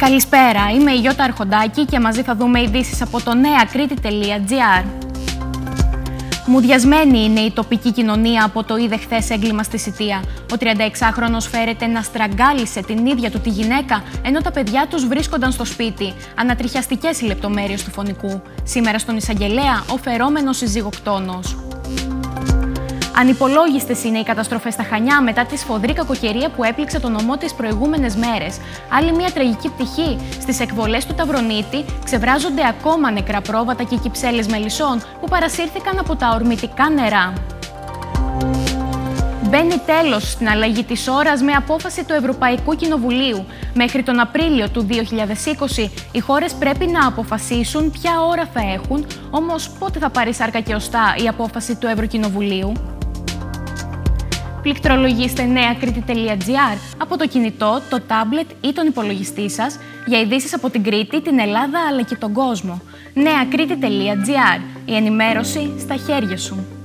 Καλησπέρα, είμαι η Γιώτα Αρχοντάκη και μαζί θα δούμε ειδήσεις από το neakriti.gr. Μουδιασμένη είναι η τοπική κοινωνία από το είδε χθες έγκλημα στη Σιτία. Ο 36χρονος φέρεται να στραγγάλισε την ίδια του τη γυναίκα, ενώ τα παιδιά τους βρίσκονταν στο σπίτι. Ανατριχιαστικές οι λεπτομέρειες του φωνικού. Σήμερα στον εισαγγελέα, ο φερόμενος συζυγοκτόνος. Ανυπολόγιστες είναι οι καταστροφές στα Χανιά μετά τη σφοδρή κακοκαιρία που έπληξε το νομό τις προηγούμενες μέρες. Άλλη μια τραγική πτυχή. Στις εκβολές του Ταυρονίτη ξεβράζονται ακόμα νεκρά πρόβατα και κυψέλες μελισσών που παρασύρθηκαν από τα ορμητικά νερά. Μπαίνει τέλος στην αλλαγή της ώρας με απόφαση του Ευρωπαϊκού Κοινοβουλίου. Μέχρι τον Απρίλιο του 2020 οι χώρες πρέπει να αποφασίσουν ποια ώρα θα έχουν, όμως πότε θα πάρει σάρκα και οστά η απόφαση του Ευρωκοινοβουλίου. Πληκτρολογήστε neakriti.gr από το κινητό, το τάμπλετ ή τον υπολογιστή σας για ειδήσεις από την Κρήτη, την Ελλάδα αλλά και τον κόσμο. neakriti.gr. Η ενημέρωση στα χέρια σου.